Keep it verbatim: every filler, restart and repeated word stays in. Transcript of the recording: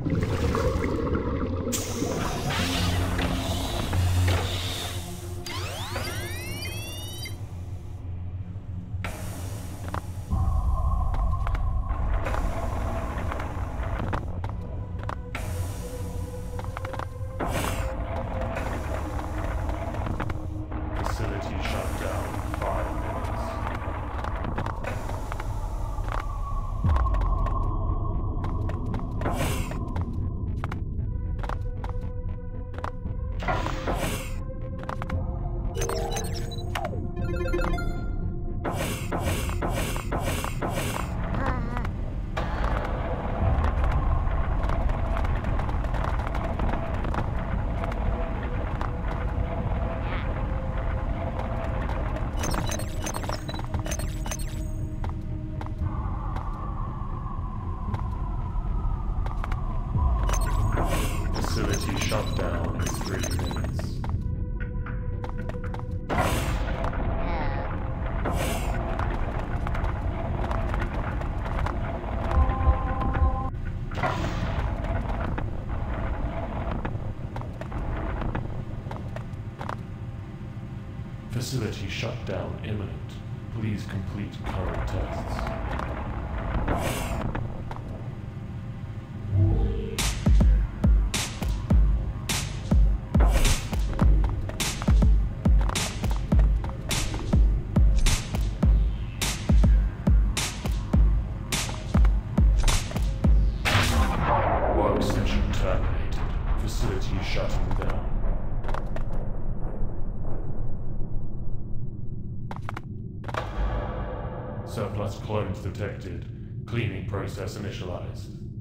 Facility shut down. Five minutes. Facility shut down in three minutes. Facility shut down imminent. Please complete current tests. Work session terminated. Facility shutting down. Surplus clones detected. Cleaning process initialized.